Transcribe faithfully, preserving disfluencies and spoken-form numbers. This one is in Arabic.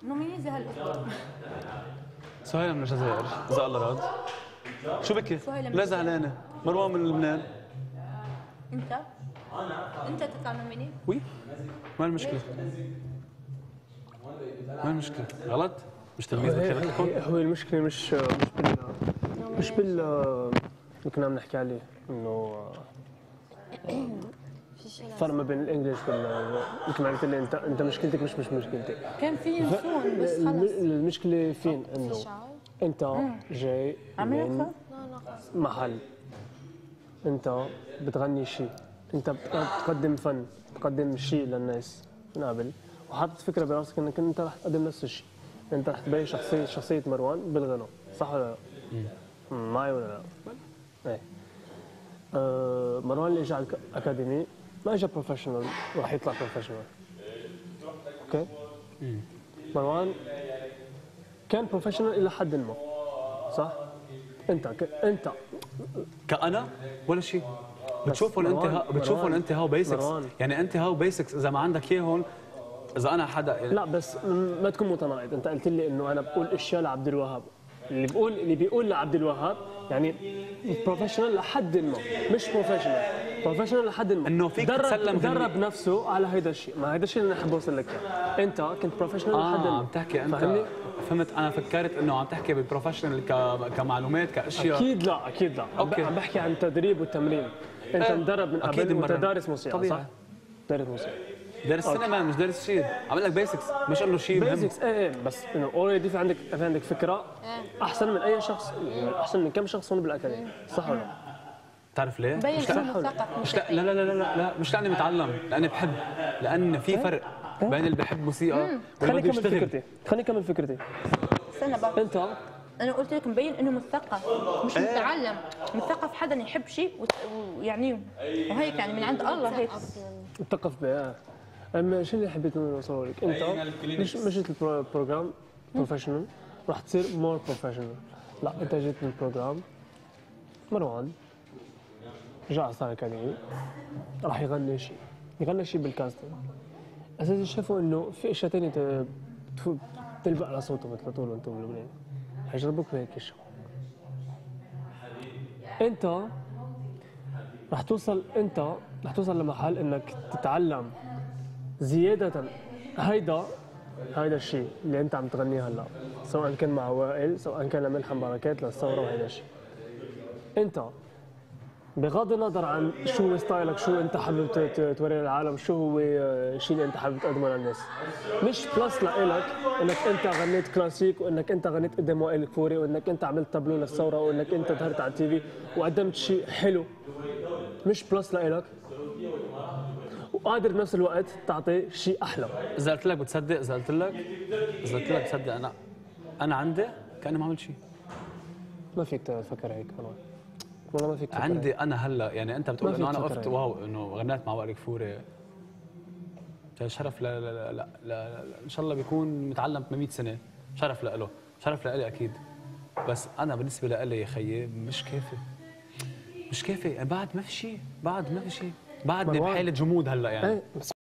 نوميني زي هالاسبوع. سهيلة من الجزائر اذا الله راد. شو بكي؟ لا زعلانه. مروان من لبنان. انت؟ انت تطلع نوميني؟ وي. ما المشكله؟ ما المشكله؟ غلط؟ مش تلميذ بخيرتكم؟ هو المشكله مش مش بال مش بال اللي كنا عم نحكي عليه انه الفرق ما بين الانجليش وال كما قلت لي انت انت مشكلتك مش مش مشكلتي. كان في ينسون بس خلص. المشكله فين؟ انه انت جاي من محل، انت بتغني شيء، انت بتقدم فن، بتقدم شيء للناس من قبل، وحاطط فكره براسك انك انت رح تقدم نفس الشيء، انت رح تبين شخصيه شخصيه مروان بالغنى، صح ولا لا؟ امم معي ولا لا؟ ايه آه مروان اللي اجى على الاكاديمي ما اجى بروفيشنال راح يطلع بروفيشنال. اوكي؟ مم. مروان كان بروفيشنال الى حد ما، صح؟ انت ك... انت كأنا ولا شيء. بتشوفهم انت ها... بتشوفهم انت هاو بيسكس، يعني انت هاو بيسكس اذا ما عندك اياهم. اذا انا حدا يعني لا بس ما تكون متناقض، انت قلت لي انه انا بقول اشياء لعبد الوهاب، اللي بقول اللي بيقول لعبد الوهاب يعني بروفيشنال لحد ما، مش بروفيشنال، بروفيشنال لحد ما انه فيك تسلم درب نفسه على هيدا الشيء، ما هيدا الشيء اللي انا حابب اوصل لك اياه، انت كنت بروفيشنال آه لحد ما عم تحكي انت فهمني؟ فهمت. انا فكرت انه عم تحكي بالبروفيشنال ك... كمعلومات كاشياء. اكيد لا اكيد لا أوكي. عم بحكي عن التدريب والتمرين. انت اه. مدرب من قبل وانت دارس موسيقى طبيعي. صح؟ دارس موسيقى دارس سينما مش دارس شيء، عم لك بيسكس مش انه شيء مهم. بيسكس ايه ايه بس انه اوريدي في عندك في عندك فكره احسن من اي شخص، يعني احسن من كم شخص هون بالاكاديميه، صح ولا لا؟ بتعرف ليه؟ مبين انه مثقف مش لا لا لا لا لا, لا مش لاني متعلم، لاني بحب، لان في فرق بين اللي بحب موسيقى واللي بده يشتغل. فكرتي خليني اكمل فكرتي. استنى بابا انت انا قلت لك مبين انه مثقف مش ايه؟ متعلم. مثقف حدا يحب شيء ويعني وهيك يعني من عند الله هيك مثقف بها. اما شو اللي حبيت اوصله لك؟ انت مش مشيت البروجرام بروفيشنال راح تصير مور بروفيشنال. لا انت جيت من البروجرام مروان جاء صار اكاديمي راح يغني شيء، يغني شيء بالكاستنج. اساسا شافوا انه في اشياء ثانيه تلبق على صوته مثل ما تقولوا انتم بلبنان، حيجربوك بهيك اشياء. انت رح توصل انت رح توصل لمحل انك تتعلم زيادة هيدا هيدا الشيء اللي انت عم تغنيه هلا، سواء كان مع وائل سواء كان لملحم بركات للثوره وهيدا الشيء. انت بغض النظر عن شو هو ستايلك، شو انت حابب توري للعالم، شو هو الشيء اللي انت حابب تقدمه للناس، مش بلس لإلك انك انت غنيت كلاسيك وانك انت غنيت قدام وائل الكفوري وانك انت عملت تابلو للثوره وانك انت ظهرت على التي في وقدمت شيء حلو، مش بلس لإلك وقادر بنفس الوقت تعطي شيء احلى. اذا قلت لك بتصدق، اذا قلت لك اذا قلت لك بتصدق انا انا عندي كاني ما عملت شيء. ما فيك تفكر هيك والله، والله ما فيك تفكر عندي هيك. انا هلا يعني انت بتقول انه انا وقفت واو انه غنيت مع وائل كفوري، شرف لا لا لا لا, لا, لا ان شاء الله بيكون متعلم ثمانمئة سنه، شرف له، شرف لإلي اكيد. بس انا بالنسبه لإلي يا خيي مش كافي، مش كافي، بعد ما في شيء، بعد ما في شيء، بعدني بحاله جمود هلا يعني.